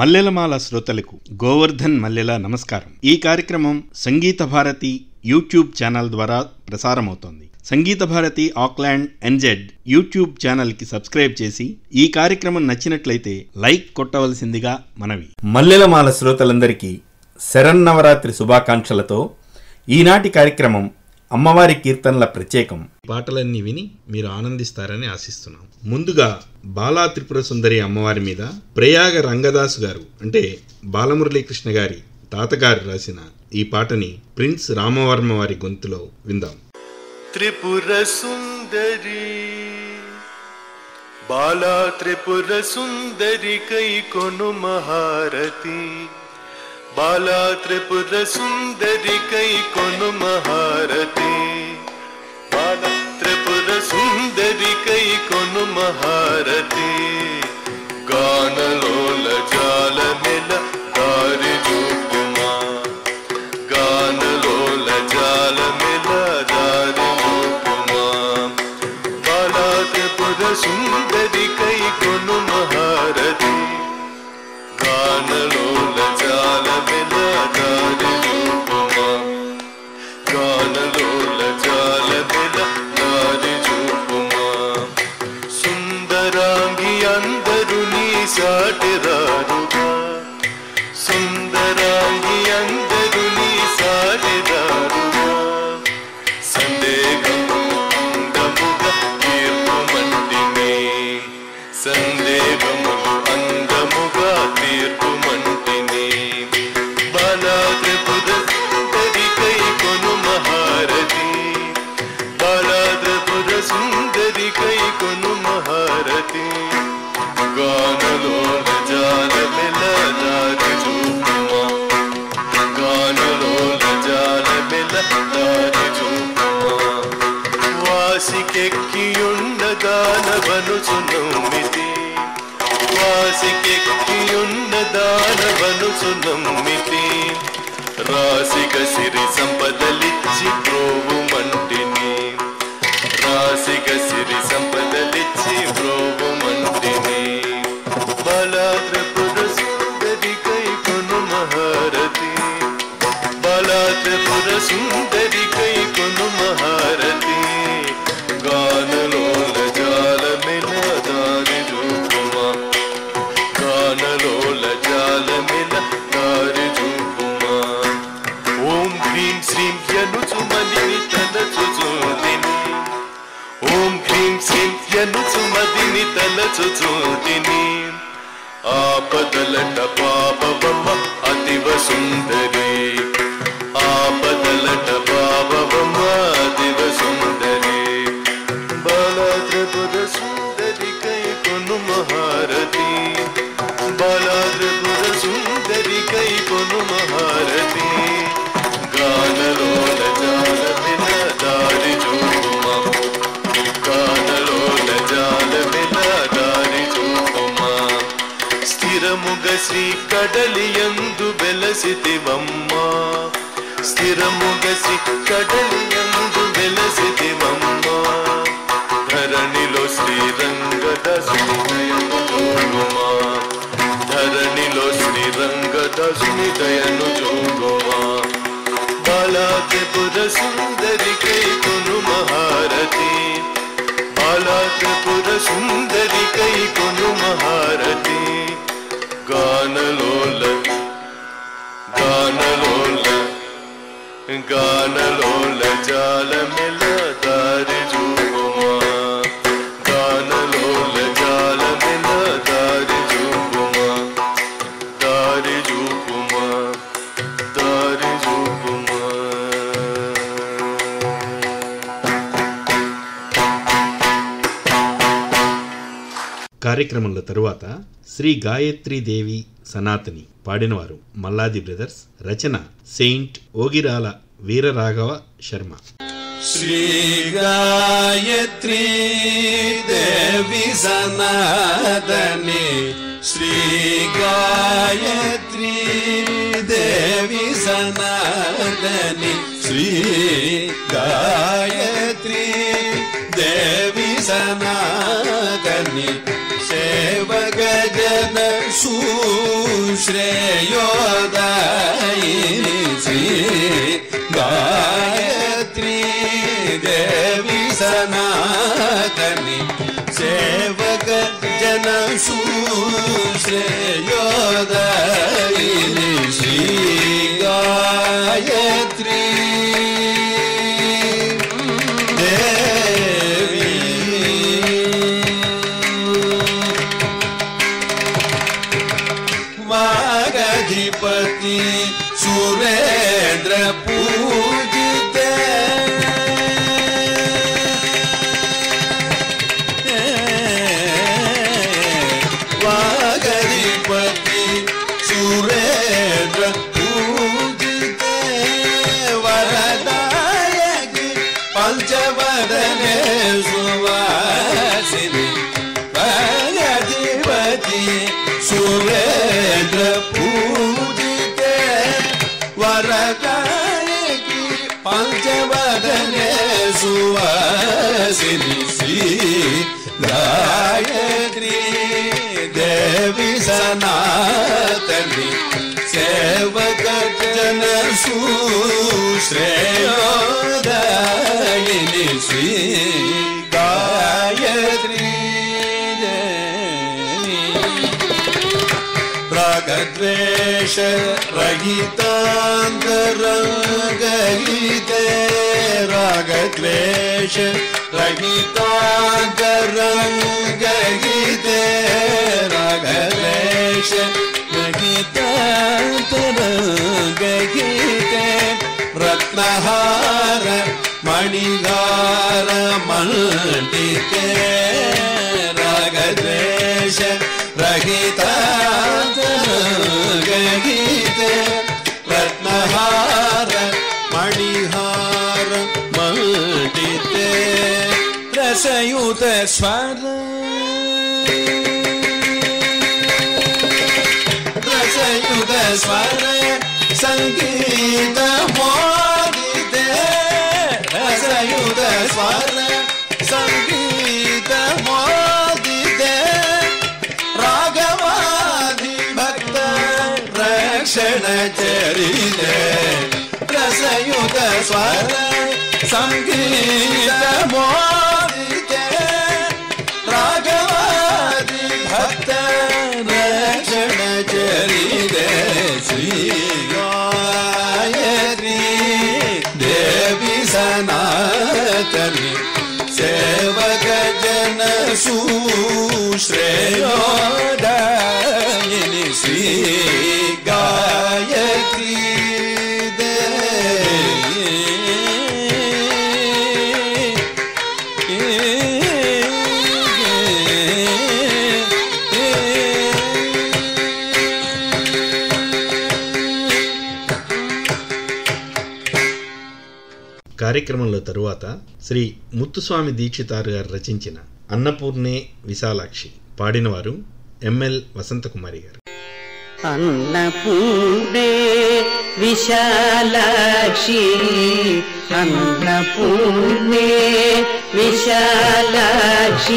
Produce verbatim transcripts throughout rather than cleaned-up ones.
మల్లెలమాల శ్రోతలకు గోవర్ధన్ మల్లెల నమస్కారం. ఈ కార్యక్రమం సంగీత భారతి యూట్యూబ్ ఛానల్ ద్వారా ప్రసారమవుతోంది. Sangeetha Bharati Auckland NZ YouTube ఛానల్కి సబ్స్క్రైబ్ చేసి ఈ కార్యక్రమం నచ్చినట్లయితే లైక్ కొట్టవలసిందిగా మనవి. మల్లెలమాల శ్రోతలందరికీ శరన్నవరాత్రి శుభాకాంక్షలతో ఈనాటి కార్యక్రమం అమ్మవారి కీర్తనల ప్రత్యేకం. పాటలన్నీ విని మీరు ఆనందిస్తారని ఆశిస్తున్నాం. ముందుగా బాలా త్రిపుర సుందరి అమ్మవారి మీద ప్రయాగ రంగదాసు గారు అంటే బాలమురళీకృష్ణ గారి తాతగారు రాసిన ఈ పాటని ప్రిన్స్ రామవర్మ వారి గొంతులో విందాం. త్రిపుర సుందరి బాలా త్రిపుర సుందరి కై కొను మహారతి, బాలా త్రిపుర సుందరి కై కొను మహారతి, బాలా త్రిపుర సుందరి కై కొను మహారతి. గానలోల జాలమెల దారి చూపుమా, గానలోల జాలమెల దారి చూపుమా. బాలా త్రిపుర సుందరి కై కొను మహారతి, గానలోల జాలమెల దారి చూపుమా, గానలోల జాలమెల దారి చూపుమా. సుందరాంగి అందరు నీ సాటిరారుగా, సుందరాంగి అందరు నీ సాటిరారుగా. సందేహము అందముగా తీర్పుమంటిని, సందేహములు అందముగా తీర్పుమంటిని. బాలా త్రిపుర సుందరి కై కొను మహారతి, బాలా త్రిపుర సుందరి కై కొను మహారతి. గానలోల జాలమెల దారి చూపుమా, గానలోల జాలమెల దారి చూపుమా. వాసికెక్కియున్న దానవనుచు నమ్మితి, వాసికెక్కియున్న దానవనుచు నమ్మితి. రాసిక సిరి సంపదలిచ్చి ప్రోవుమంటిని, రాసిక సిరి సంపదలిచ్చి ప్రోవుమంటిని. బాలా త్రిపుర సుందరి కై కొను మహారతి, బాలా త్రిపుర సుందరి కై కొను మహారతి. గానలోల జాలమెల దారి చూపుమా, గానలోల జాలమెల దారి చూపుమా. ఓం హ్రీం శ్రీం యనుచు మదిని తలచుచూతిని, ఓం హ్రీం శ్రీం యనుచు మదిని తలచుచూతిని. ఆపదలట పాపవమ్మ అతివ సుందరి, ఆపదలట పాపవమ్మ అతివ సుందరి. బాలా త్రిపుర సుందరి కై కొను మహారతి, బాలా త్రిపుర సుందరి కై కొను మహారతి. గానలోల జాలమెల దారి చూపుమా, గానలోల జాలమెల దారి చూపుమా. స్థిరముగ శ్రీ కడలియందు వెలసితివమ్మా, స్థిరముగ శ్రీ కడలియందు వెలసితివమ్మా. ధరణిలో శ్రీరంగదాసుని దయను చూగుమా, ధరణిలో శ్రీరంగదాసుని దయను చూగుమా. బాలా త్రిపుర సుందరి కై కొను మహారతి, బాలా త్రిపుర సుందరి కై కొను మహారతి. గానలోల గానలోల గానలోల జాలమెల దారి చూపుమా, గానలోల జాలమెల దారి చూపుమా, దారి చూపుమా, దారి చూపుమా. కార్యక్రమంలో తరువాత శ్రీ గాయత్రీదేవి సనాతని పాడినవారు మల్లాది బ్రదర్స్, రచన సెయింట్ ఓగిరాల వీరరాఘవ శర్మ. శ్రీ గాయత్రీ దేవి సనాతని, శ్రీ గాయత్రీ దేవి సనాతని, శ్రీ గాయత్రీ దేవి సనాతని. సేవక జన సూయ श्रेयोदायिनी श्री गायत्री देवी सनातनी सेवक जन श्रेयोदायिनी श्री गायत्री मागधिपति सुरेंद्र पूजिते मागधिपति सुरेंद्र पूजिते वरदायक पंचवदने सुवासिनी मागधिपति सुरेंद्र पूजिते वरदायकी पंचवदने सुवासिनी श्री गायत्री देवी सनातनी सेवक जन श्रेयोदायिनी श्री गायत्री रागद्वेष रहितान्तरङ्गहिते रागद्वेष रहितान्तरङ्गहिते रागद्वेष रहितान्तरङ्गहिते रत्नहार मणिहार मण्डिते रागद्वेष रहितान्तरङ्गहिते रत्नहार मणिहार मण्डिते रसयुत स्वर रसयुत स्वर संगीत मोदिते रसयुत स्वर संगीत मोदिते राघवादि भक्त रक्षण चरिते रसयुत स्वर संगीत मोदिते राघवादि भक्त रक्षण चरिते श्री गायत्री देवी सनातनी सेवक जन सुश्रेयोदायिनी श्री गायत्री కార్యక్రమంలో తరువాత శ్రీ ముత్తుస్వామి దీక్షితారు గారు రచించిన అన్నపూర్ణే విశాలాక్షి పాడినవారు ఎంఎల్ వసంతకుమారి గారు. అన్నపూర్ణే విశాలాక్షి అన్నపూర్ణే విశాలాక్షి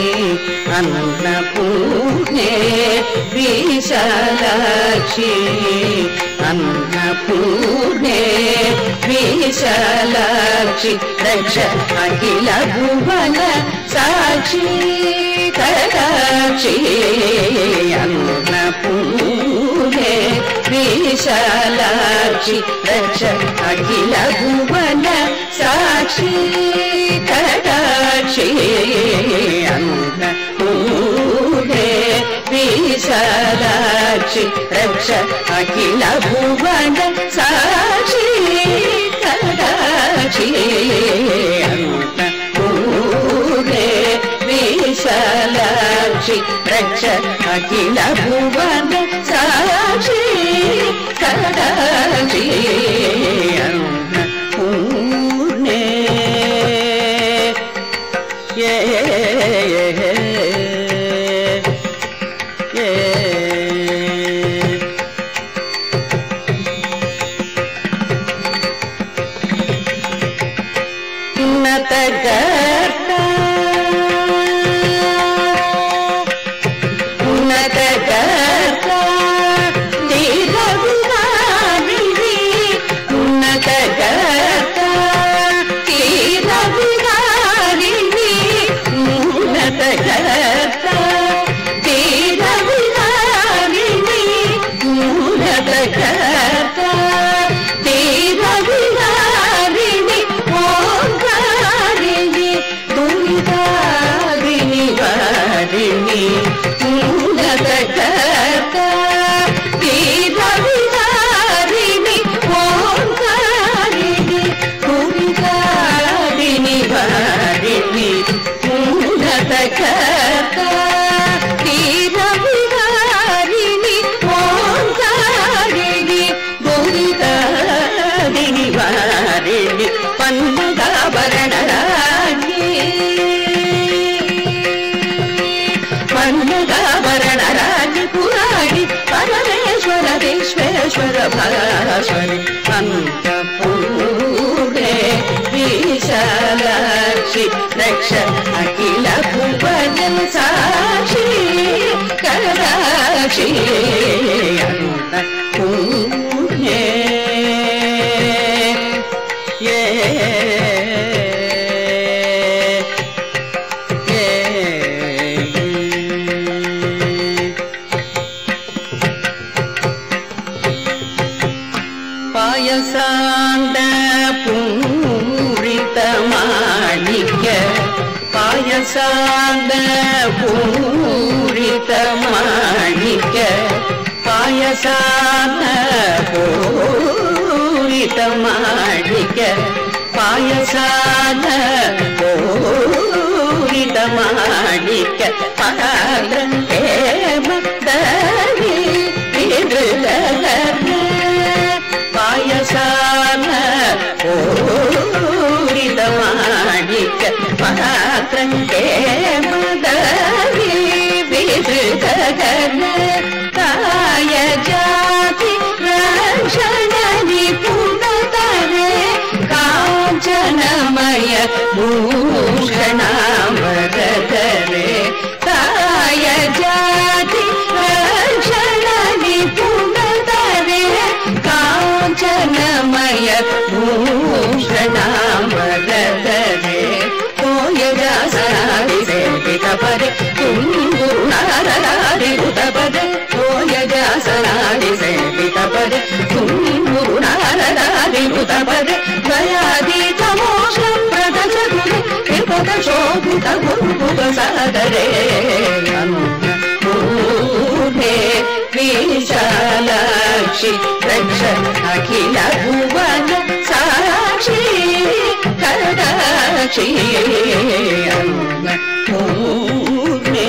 అన్నపూర్ణే విశాలాక్షి అన్నపూర్ణే విశాలాక్షి రక్ష అఖిల భువన సాక్షి కటాక్షి అన్నపూర్ణే విశాలాక్షి రక్ష అఖిల భువన సాక్షి కటాక్షి అన్నపూర్ణే విశాలాక్షి రక్ష అఖిల భువన సాక్షి కటాక్షి అన్నపూర్ణే విశాలాక్షి రక్ష అఖిల భువన సాక్షి కటాక్షి అన్నపూర్ణే తీరవిహారిణి ఓంకారిణి దురితారిణి వారిణి ఉన్నతకర్త తీరవిహారిణి ఓంకారిణి దురితారిణి వారిణి ఉన్నతకర్త తీరవిహారిణి ఓంకారిణి దురితారిణి వారిణి పన్నగాభరణరాణి పన్నగాభరణరాణి పురాణి పరమేశ్వర విశ్వేశ్వర భాస్వరి అంతఃపురే విశాలాక్షి రక్ష అఖిల భువన సాక్షి కరాక్షి అంతఃపురే పాయసాంద పూరిత మాణిక్య పాయసాంద పూరిత మాణిక్య పాయసాంద పూరిత మాణిక్య పాయసాంద పూరిత మాణిక్య పాత్ర హేమదరి విదృగ పాయసాన పూరిత మాణిక్య పాత్రం హేమదరి విదృగగణ కాయ జాతి రక్షణ నిపుణతరే కాంచనమయ భూషణామరధరే కాయ జాతి రక్షణ నిపుణతరే కాంచనమయ భూషణామరధరే తోయజాసనాది సేవిత పరే తుంగురుణారరాది ఉదపదే తోయజాసనాది సేవిత పరే తుంగురుణారరాది ఉదపదే గయాదీత మోక్ష ప్రదశగురే కృపద శోభిత గురుభుగ సాదరే పూర్ణే విశాలాక్షి రక్ష అఖిల భువన సాక్షి కరాక్షి పూర్ణే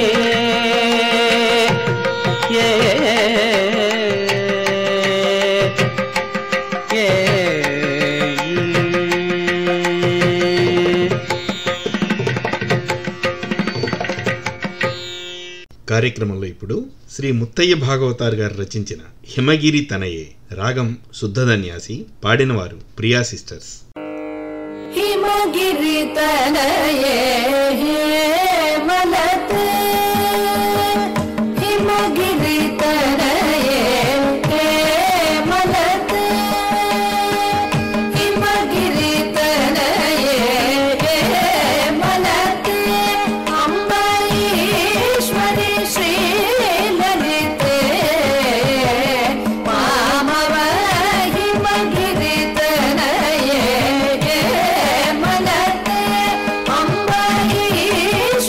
కార్యక్రమంలో ఇప్పుడు శ్రీ ముత్తయ్య భాగవతార్ గారు రచించిన హిమగిరి తనయే రాగం శుద్ధధన్యాసి పాడినవారు ప్రియా సిస్టర్స్. హిమగిరి తనయే మలతే హిమగిరి తనయే మలతే హిమగిరి తనయే మలతే అంబరీశ్వరి శ్రీ లలితే మామవ హిమగిరి తనయే మలతే అంబరీశ్వరి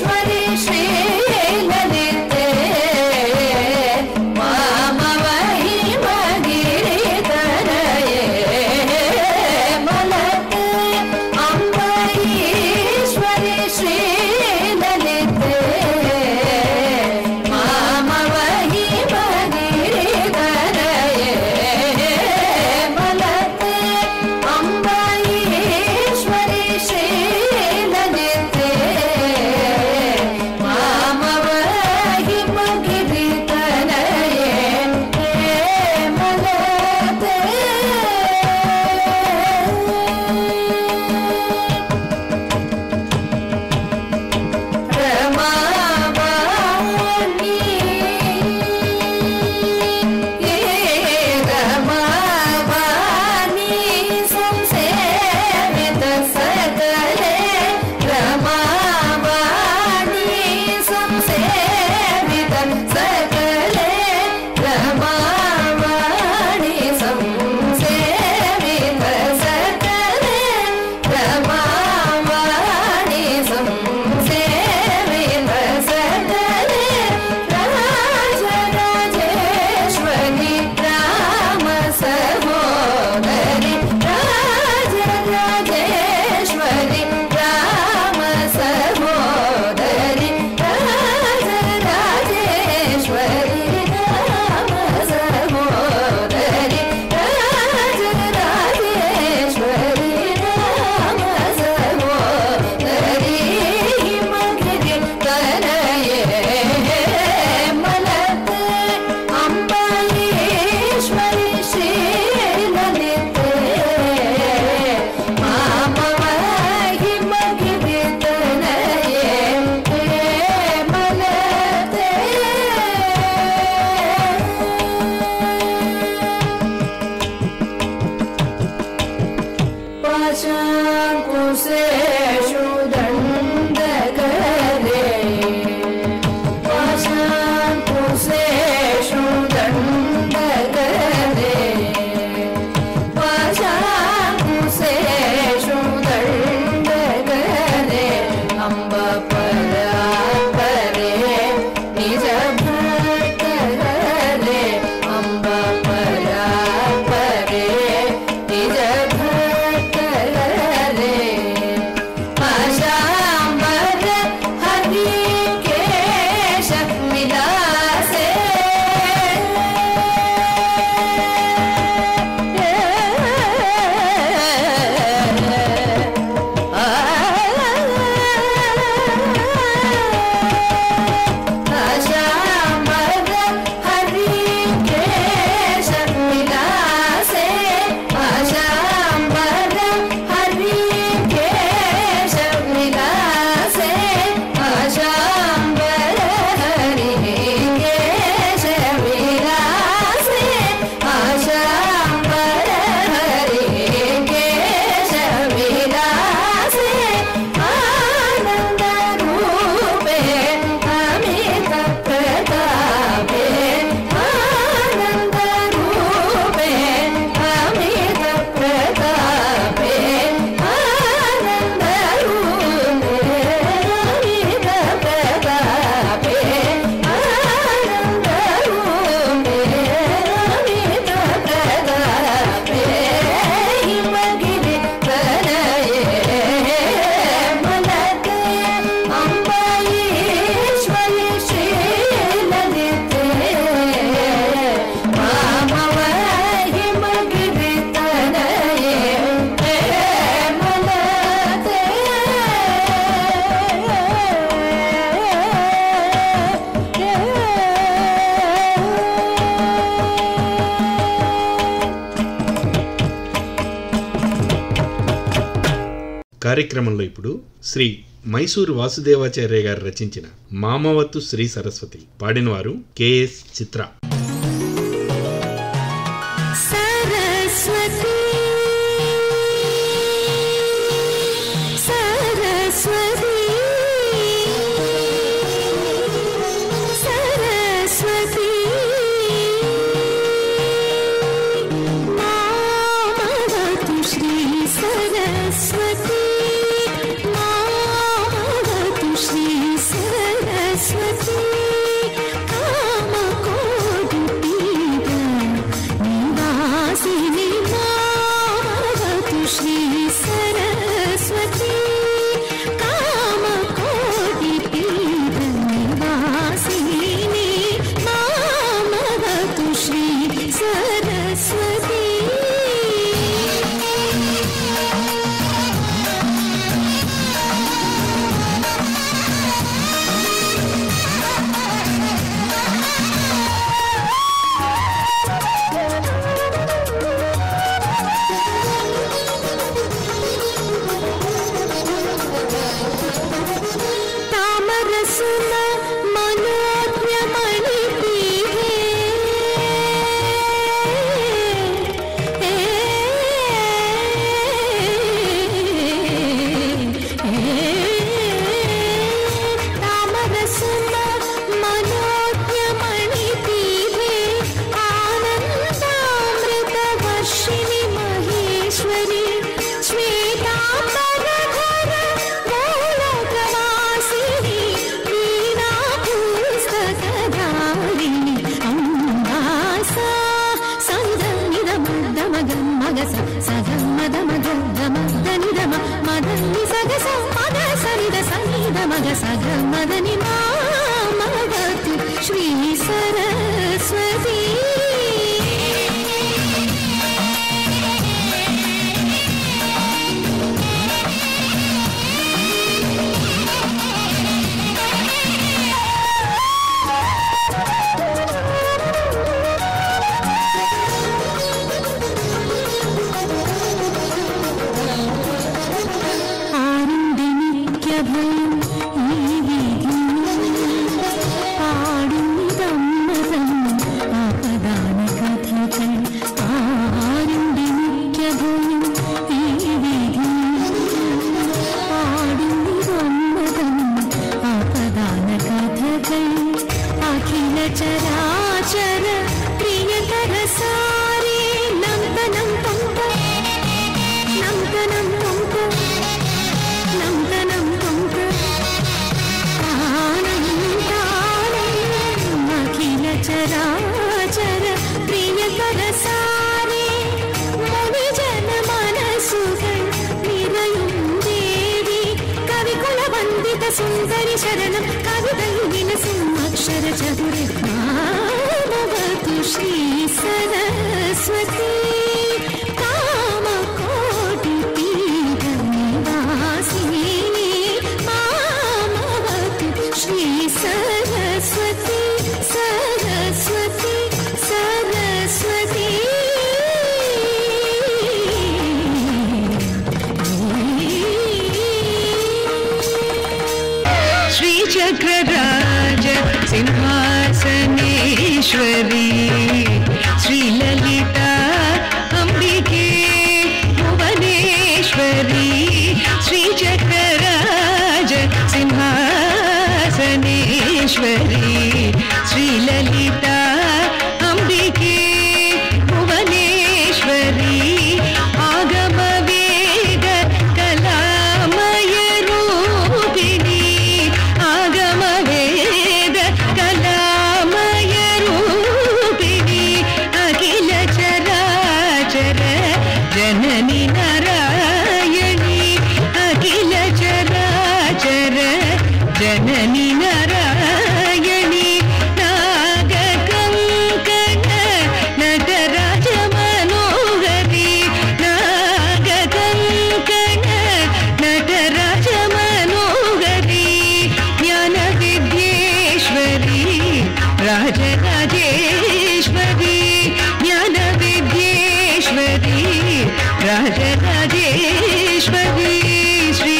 కార్యక్రమంలో ఇప్పుడు శ్రీ మైసూరు వాసుదేవాచార్య గారు రచించిన మామవత్తు శ్రీ సరస్వతి, పాడినవారు కెఎస్ చిత్ర. సరస్వతి సరస్వతి సరస్వతి మామవతు శ్రీ సరస్వతి మామవతు శ్రీ సరస్వతి కామకోటి పీఠ నివాసిని మామవతు శ్రీ సరస్వతి కామకోటి పీఠ నివాసిని మామవతు శ్రీ సరస్వతి. తామరసున మనోజ్ఞమణి పీఠే తామరసున మనోజ్ఞమణి పీఠే ఆనందామృత వర్షిణి మహేశ్వరి శ్వేతాంబరధర మూలకవాసిని వీణా పుస్తకధారిణి అంబాసా సంగమిద మద్దమగం మగస సగమద మగమదని మదని సగస మగ సరిద సనిద మగ సగమదని మామవతు శ్రీ సరస్వతి. ఆరుండి నిత్యభయం ఈ వీధి పాడుని దమ్మదం ఆపదాన కథకై ఆరుండి నిత్యభయం ఈ వీధి పాడుని దమ్మదం ఆపదాన కథకై అఖిల చరాచర ప్రియతర సారి నందనం పంప నందనం పంప నందనం పంప ఆనందానం అఖిల చరాచర ప్రియతర సారి ముని జన మనసుകൾ నిరയും దేవి కవికుల వందిత సుందరి శరణం కవితై వినసిం అక్షర చతురే మామవతు శ్రీ సరస్వతి కామకోటి పీఠ నివాసిని మామవతు శ్రీ సరస్వతి సరస్వతి సరస్వతి. శ్రీచక్రరాజ సింహాసనేశ్వరి శ్రీలలిత అంబికే భువనేశ్వరి శ్రీచక్రరాజ సింహాసనేశ్వరి శ్రీలలిత అంబికే భువనేశ్వరి ఆగమ వేద కళామయ రూపిణి ఆగమ వేద కళామయ రూపిణి అఖిల చరాచర జనని నారాయణి అఖిల చరాచర జనని నారాయణి నాగకంకణ నటరాజ మనోహరి నాగకంకణ నటరాజ మనోహరి జ్ఞాన విద్యేశ్వరి రాజరాజేశ్వరి జ్ఞాన విద్యేశ్వరి రాజరాజేశ్వరి శ్రీ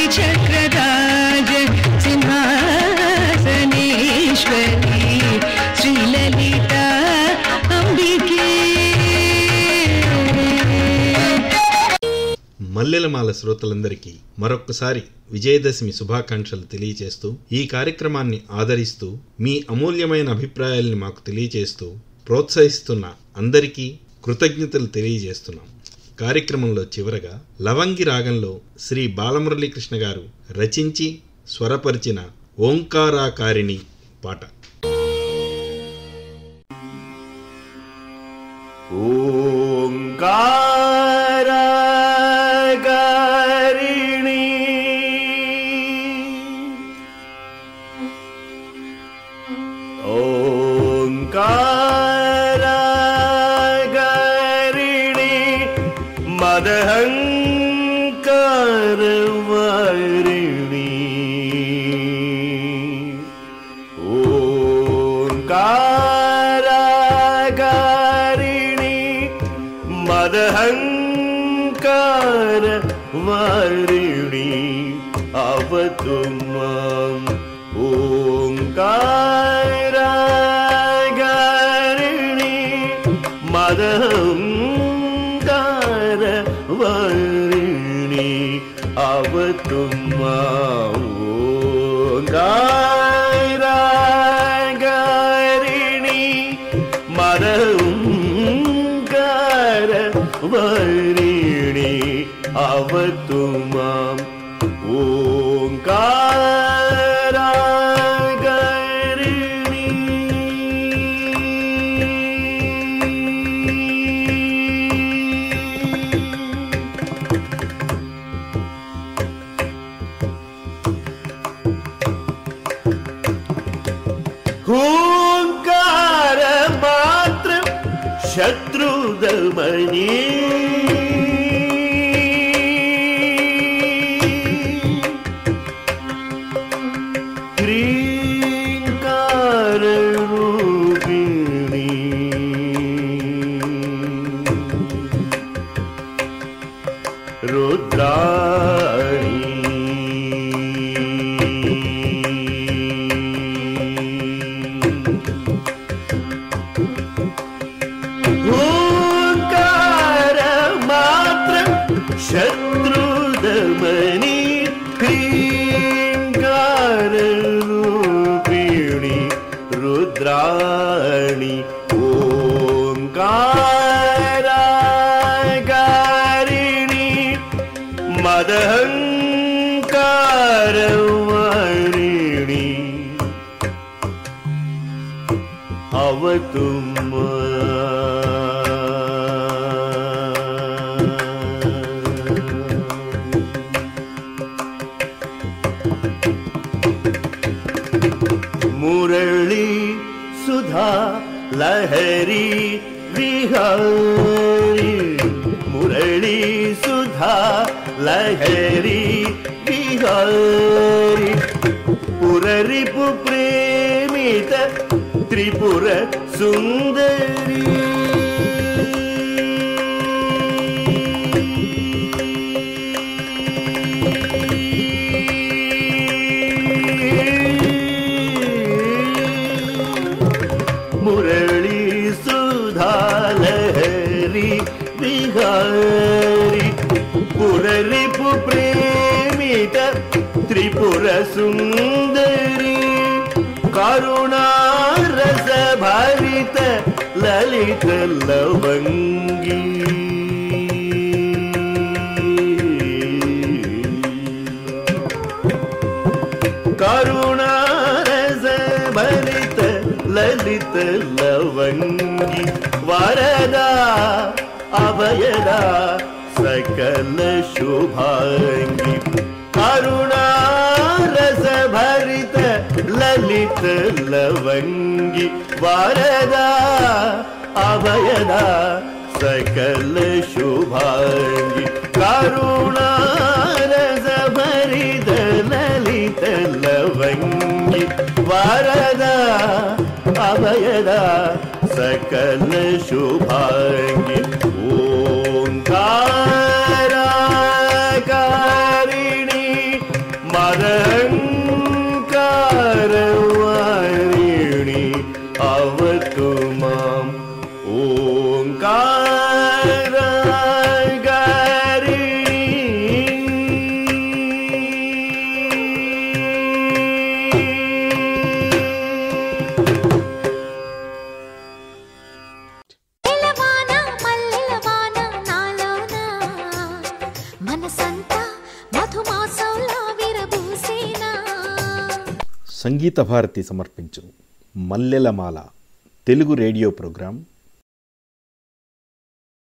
మల్లెలమాల శ్రోతలందరికీ మరొక్కసారి విజయదశమి శుభాకాంక్షలు తెలియచేస్తూ, ఈ కార్యక్రమాన్ని ఆదరిస్తూ మీ అమూల్యమైన అభిప్రాయాల్ని మాకు తెలియచేస్తూ ప్రోత్సహిస్తున్న అందరికీ కృతజ్ఞతలు తెలియజేస్తున్నాం. కార్యక్రమంలో చివరగా లవంగి రాగంలో శ్రీ బాలమురళీకృష్ణ గారు రచించి స్వరపరిచిన ఓంకారాకారిణి పాట. ఓంకారాకారిణి ఓంకారాకారిణి మదహంకారవారిణి ఓంకారాకారిణి మదహంకారవారిణి అవతు మాం. ఓంకారాకారిణి మదహంకారవారిణి అవతు మాం. ఓంకారాకారిణి మదహంకారవారిణి అవతు మాం. ఓంకారాకారిణి ఓంకార మాత్రం శత్రుదమని క్రీంకార రూపిణి రుద్రాణి ఓంకార మాత్రం శత్రుదమని క్రీంకార రూపిణి రుద్రాణి ఓంకారాకారిణి మదహంకారవారిణి అవతు మురళి సుధా లహరి విహారి మురళి సుధా లహరి విహారి పురరిపు ప్రేమిత త్రిపుర సుందరి మురళి సుధా లహరి విహారి పురరిపు ప్రేమిత త్రిపుర సుందరి కరుణారస భరిత లలిత లవంగి కరుణారస భరిత లలిత లవంగి వరదా అభయదా సకల శుభాంగి కరుణారస భరిత లలిత లవంగి వరదా అభయదా సకల శుభాంగి కరుణారస భరిత లలిత లవంగి వరదా అభయదా సకల శుభాంగి ఓంకారాకారిణి మదహంకారవారిణి అవతు మాం. ఓంకారాకారిణి వసంత మధుమాసంలా విరబూసేనా. సంగీత భారతి సమర్పించు మల్లెలమాల తెలుగు రేడియో ప్రోగ్రాం